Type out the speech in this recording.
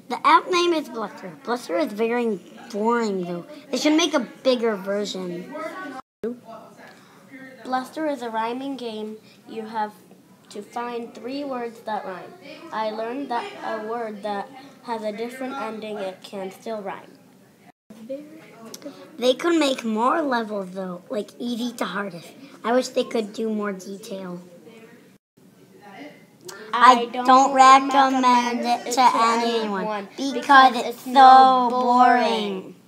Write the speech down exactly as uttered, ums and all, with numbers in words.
The app name is Bluster. Bluster is very boring though. They should make a bigger version. Bluster is a rhyming game. You have to find three words that rhyme. I learned that a word that has a different ending, it can still rhyme. They could make more levels though, like easy to hardest. I wish they could do more detail. I don't, don't recommend, recommend it to, to anyone because, because it's so boring. boring.